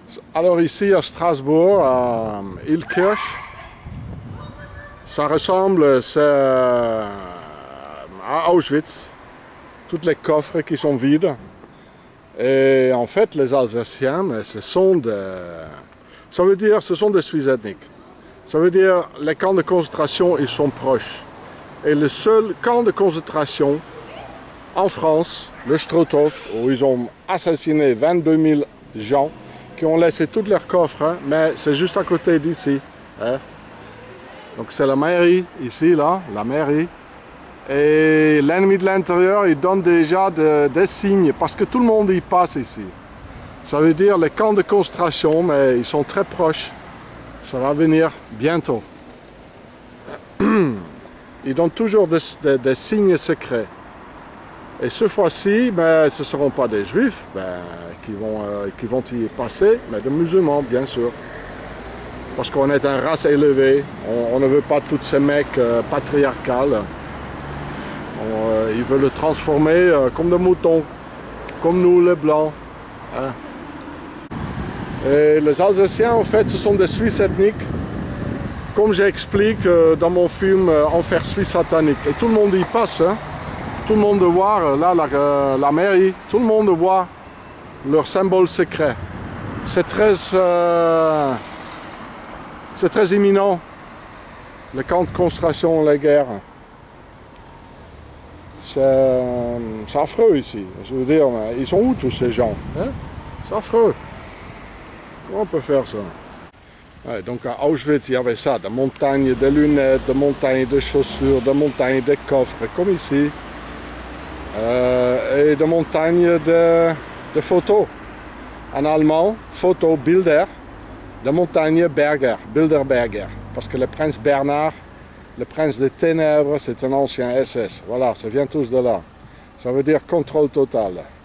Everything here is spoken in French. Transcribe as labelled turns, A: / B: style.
A: Alors ici à Strasbourg, à Illkirch, ça ressemble à Auschwitz. Tous les coffres qui sont vides. Et en fait, les Alsaciens, ce sont des Suisses ethniques. Ça veut dire les camps de concentration, ils sont proches. Et le seul camp de concentration en France, le Struthof, où ils ont assassiné 22 000 gens, qui ont laissé tous leurs coffres, hein, mais c'est juste à côté d'ici. Hein. Donc c'est la mairie, ici, là, la mairie. Et l'ennemi de l'intérieur, il donne déjà des signes, parce que tout le monde y passe ici. Ça veut dire les camps de concentration, mais ils sont très proches. Ça va venir bientôt. Ils donnent toujours des signes secrets. Et cette fois-ci, ben, ce ne seront pas des juifs qui vont y passer, mais des musulmans, bien sûr. Parce qu'on est une race élevée, on ne veut pas tous ces mecs patriarcales. Ils veulent le transformer comme des moutons, comme nous les blancs. Hein. Et les Alsaciens, en fait, ce sont des Suisses ethniques, comme j'explique dans mon film Enfer Suisse satanique. Et tout le monde y passe, hein. Tout le monde voit, là, la mairie, tout le monde voit leur symbole secret. C'est très imminent, le camp de concentration, la guerre. C'est affreux ici, je veux dire, ils sont où tous ces gens, hein? C'est affreux. Comment on peut faire ça? Ouais, donc à Auschwitz, il y avait ça, des montagnes de lunettes, des montagnes de chaussures, des montagnes de coffres, comme ici. Et des montagnes de photos. En allemand, photo, Bilder, de montagne Berger, Bilderberger. Parce que le prince Bernard, le prince des ténèbres, c'est un ancien SS. Voilà, ça vient tous de là. Ça veut dire contrôle total.